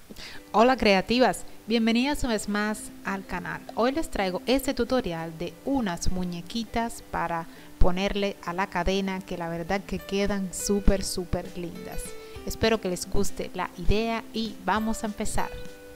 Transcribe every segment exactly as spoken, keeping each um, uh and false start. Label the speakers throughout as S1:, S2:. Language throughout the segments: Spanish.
S1: Hola creativas, bienvenidas una vez más al canal. Hoy les traigo este tutorial de unas muñequitas para ponerle a la cadena que la verdad que quedan súper súper lindas. Espero que les guste la idea y vamos a empezar.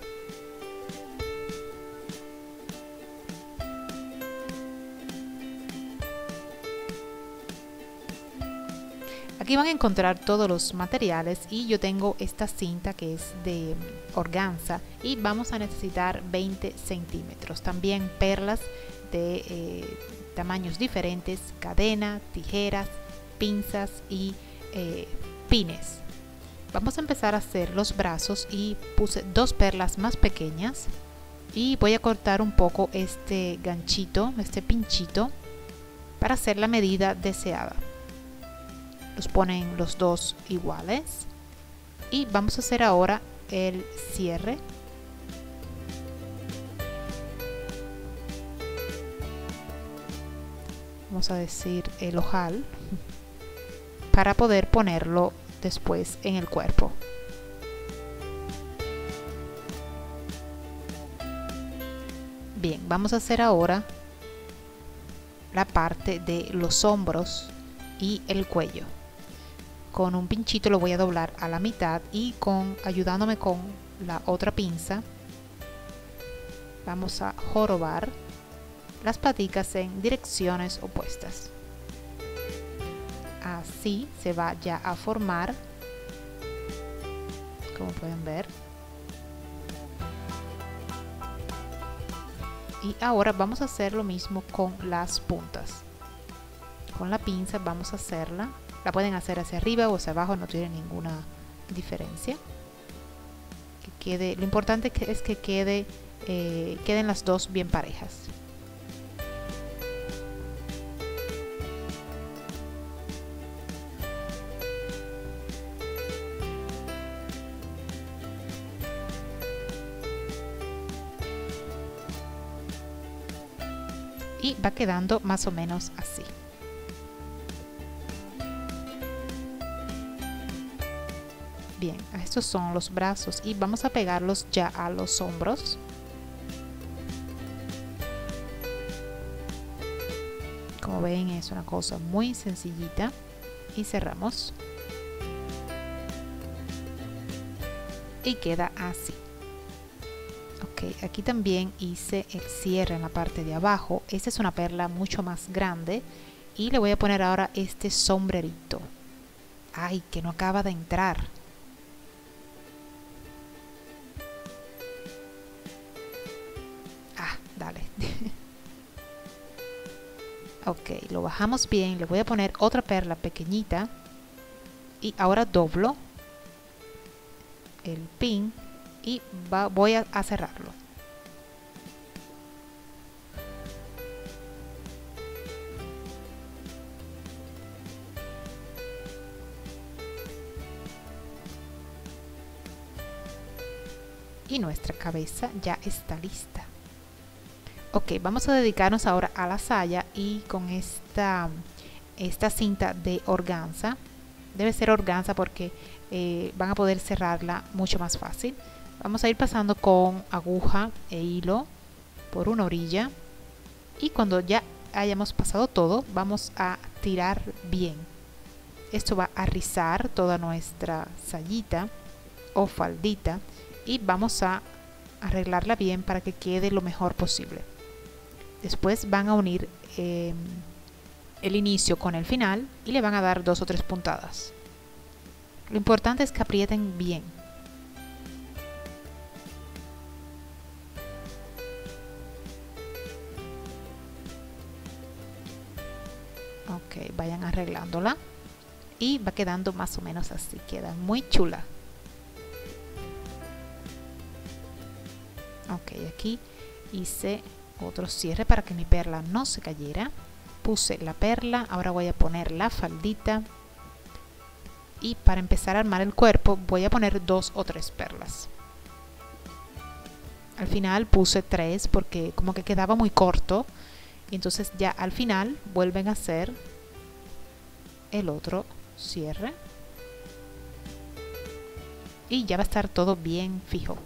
S1: Aquí van a encontrar todos los materiales y yo tengo esta cinta que es de organza y vamos a necesitar veinte centímetros. También perlas de eh, tamaños diferentes, cadena, tijeras, pinzas y eh, pines. Vamos a empezar a hacer los brazos y puse dos perlas más pequeñas y voy a cortar un poco este ganchito, este pinchito para hacer la medida deseada. Los ponen los dos iguales y vamos a hacer ahora el cierre. Vamos a decir el ojal para poder ponerlo después en el cuerpo. Bien, vamos a hacer ahora la parte de los hombros y el cuello. Con un pinchito lo voy a doblar a la mitad y con ayudándome con la otra pinza vamos a jorobar las paticas en direcciones opuestas. Así se va ya a formar, como pueden ver. Y ahora vamos a hacer lo mismo con las puntas. Con la pinza vamos a hacerla. La pueden hacer hacia arriba o hacia abajo, no tiene ninguna diferencia. Que quede, lo importante es que quede, eh, queden las dos bien parejas. Y va quedando más o menos así. Bien, estos son los brazos y vamos a pegarlos ya a los hombros. Como ven, es una cosa muy sencillita y cerramos. Y queda así. Ok, aquí también hice el cierre en la parte de abajo. Esta es una perla mucho más grande y le voy a poner ahora este sombrerito. Ay, que no acaba de entrar. Dale. Ok, lo bajamos bien. Le voy a poner otra perla pequeñita y ahora doblo el pin y va, voy a, a cerrarlo. Y nuestra cabeza ya está lista. Ok, vamos a dedicarnos ahora a la saya y con esta, esta cinta de organza. Debe ser organza porque eh, van a poder cerrarla mucho más fácil. Vamos a ir pasando con aguja e hilo por una orilla. Y cuando ya hayamos pasado todo, vamos a tirar bien. Esto va a rizar toda nuestra sayita o faldita. Y vamos a arreglarla bien para que quede lo mejor posible. Después van a unir eh, el inicio con el final y le van a dar dos o tres puntadas. Lo importante es que aprieten bien. Ok, vayan arreglándola y va quedando más o menos así. Queda muy chula. Ok, aquí hice otro cierre para que mi perla no se cayera. Puse la perla, ahora voy a poner la faldita y para empezar a armar el cuerpo voy a poner dos o tres perlas. Al final puse tres porque como que quedaba muy corto y entonces ya al final vuelven a hacer el otro cierre y ya va a estar todo bien fijo.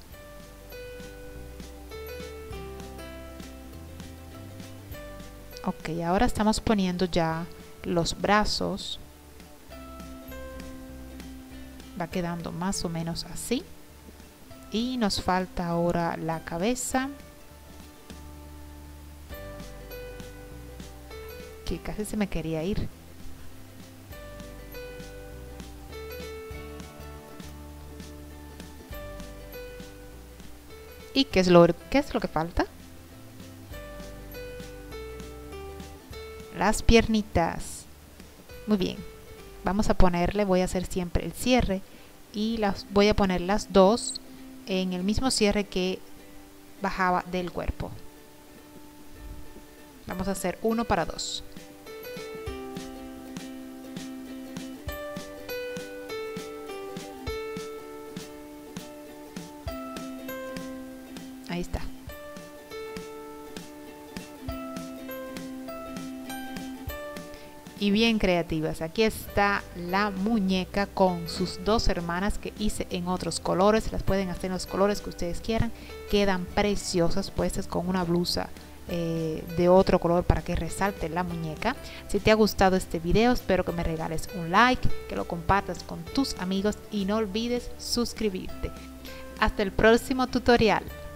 S1: Ok, ahora estamos poniendo ya los brazos. Va quedando más o menos así. Y nos falta ahora la cabeza, que casi se me quería ir. ¿Y qué es lo, qué es lo que falta? Las piernitas. Muy bien. Vamos a ponerle, voy a hacer siempre el cierre y las voy a poner las dos en el mismo cierre que bajaba del cuerpo. Vamos a hacer uno para dos. Ahí está. Y bien creativas, aquí está la muñeca con sus dos hermanas que hice en otros colores. Las pueden hacer en los colores que ustedes quieran, quedan preciosas puestas con una blusa eh, de otro color para que resalte la muñeca. Si te ha gustado este video, espero que me regales un like, que lo compartas con tus amigos y no olvides suscribirte. Hasta el próximo tutorial.